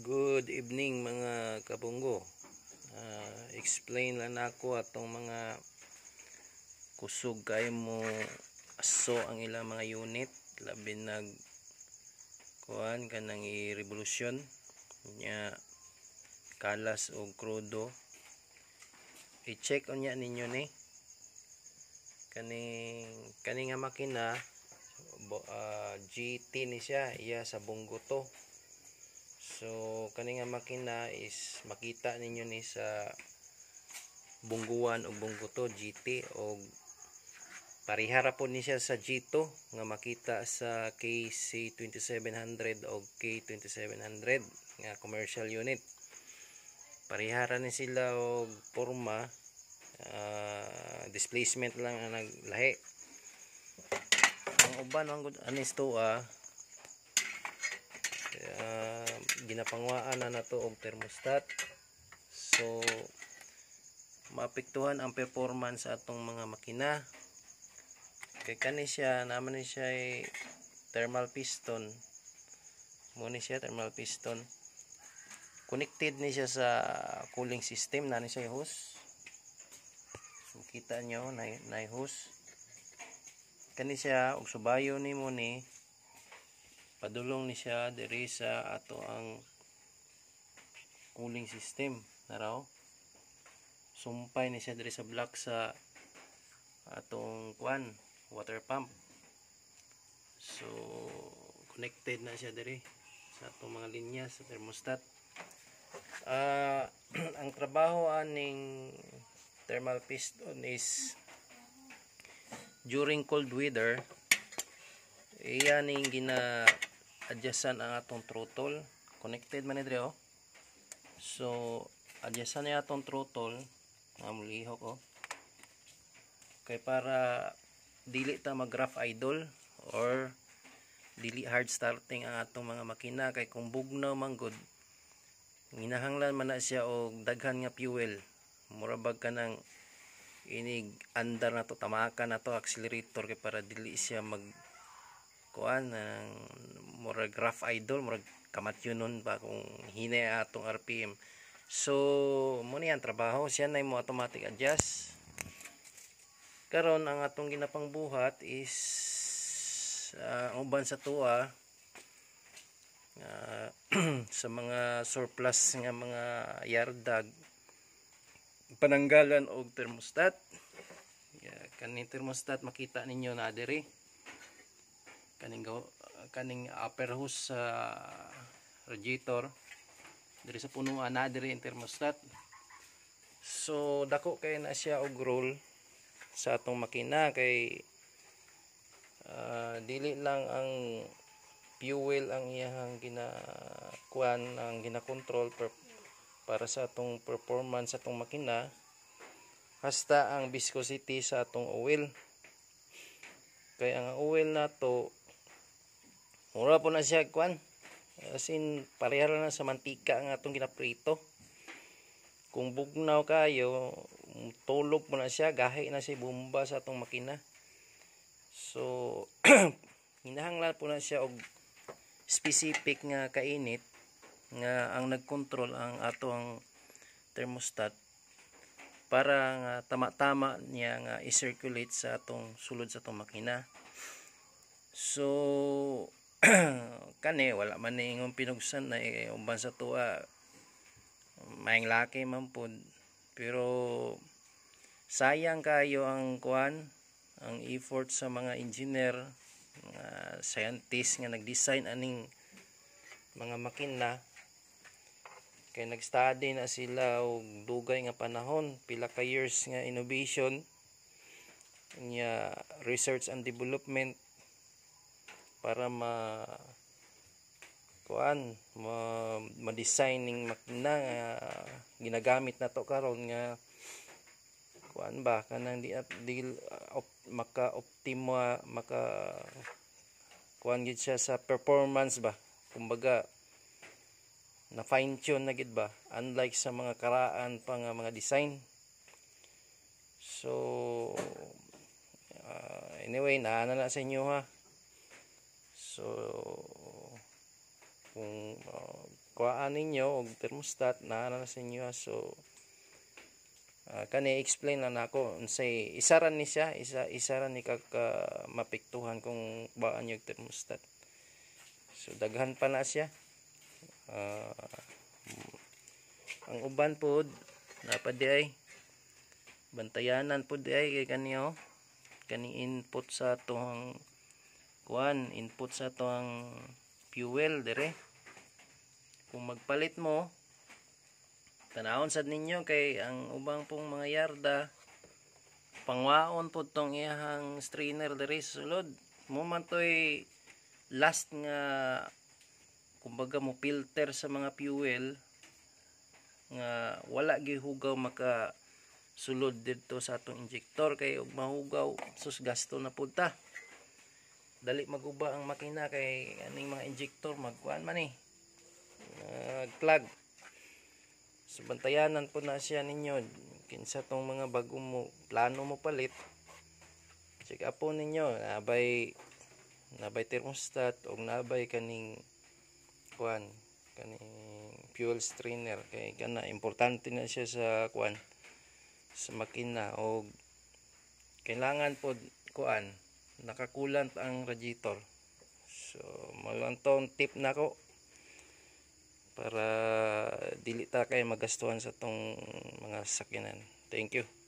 Good evening mga kabunggo. Explain lang ako atong mga kusog kay mo aso ang ilang mga unit labi nag kuan kanang i-revolusyon nya kalas o krudo. I-check unya ninyo ni kaning nga makina GT ni siya iya sa bunggo to. So kani nga makina is makita ninyo ni sa bungguan o bunggo to GT o parihara po ni siya sa G2 nga makita sa KC2700 o K2700 nga commercial unit. Parihara ni sila og forma, displacement lang ang naglahi. Ang uban ang anis to ginapangwaan na nato og thermostat, so maapektuhan ang performance sa atong mga makina. Kay kani siya naman ni siya thermal piston, mo ni siya thermal piston, connected ni siya sa cooling system na ni siya hose. So kita nyo na hose kani siya og subayo nimo ni padulong ni siya diri sa ato ang cooling system naraw. Sumpay ni siya diri sa block sa atong kuan water pump. So connected na siya diri sa atong mga linya sa thermostat. Ang trabaho aning thermal piston is during cold weather iya ning gina-adjustan ang atong throttle. Connected man ni diri So adjustan niya atong throttle nga mulihok kay para dili ta mag rough idle or dili hard starting ang atong mga makina. Kay kung bugnaw man gud ginahanglan man na siya og daghan nga fuel, murabag ka nang inig andar na to, tamakan na to accelerator kay para dili siya mag kuan ng murag rough idle, murag kamatyonon ba kung hinay atong RPM. So mo ni ang trabaho, siya na mo automatic adjust. Karon ang atong ginapangbuhat is uban sa tuwa sa mga surplus nga mga yardag pananggalan og thermostat. Kaning thermostat makita ninyo na diri kaning upper hose sa radiator diri sa punuan na diri ang thermostat. So dako kay na siya og roll sa atong makina kay dili lang ang fuel ang iyang ginakuan, ang ginakontrol para sa atong performance sa atong makina, hasta ang viscosity sa atong oil. Kay ang oil nato mura po na siya kuan, as in parehara na sa mantika ang atong ginaprito. Kung bugnaw kayo, tulog mo na siya, gahi na siya bomba sa atong makina. So hinahanglan po na siya og specific nga kainit nga ang nagkontrol ang atong thermostat para nga tama-tama niya nga i-circulate sa atong sulod sa atong makina. So kani wala man ni ingong pinugsan na uban sa tuwa maing laki man pud, pero sayang kayo ang kuan, ang effort sa mga engineer, mga scientist nga nag-design aning mga makina. Kay nag-study na sila og dugay nga panahon, pila ka years nga innovation nya research and development para ma-design ning makina nga ginagamit nato karon nga kuan ba kanang maka-optima kuan gid siya sa performance ba, kumbaga na fine tune na gid ba, unlike sa mga karaan pa nga mga design. So anyway, naana na sa inyo ha. So kung kuhaan ninyo og thermostat na sa inyo. So kani explain na nako unsay isaran ni siya, isaran ni kag mapiktuhan kung baan yung thermostat. So daghan pa na siya. Ang uban pod napadi ay bantayanan pod ay kay kaniyo kani input sa atong input sa atong fuel dire. Kung magpalit mo, tanawon sad ninyo kay ang ubang pong mga yarda pangwaon po tong iyahang strainer diri sa sulod. Mo man toy last nga kumbaga mo filter sa mga fuel nga wala gihugaw maka sulod dito sa atong injector kay og mahugaw sus gasto na pud ta. Dali maguba ang makina kay aning mga injector magkuan man clog. So bantayanan po na siya ninyo kinsa tong mga bago mo plano mo palit. Check up po ninyo nabay thermostat og nabay kaning kaning fuel strainer kay kana importante na siya sa sa makina og kailangan pod nakakulant ang radiator. So malang tong tip nako para dili ta kay magastuhan sa tong mga sakyanan. Thank you.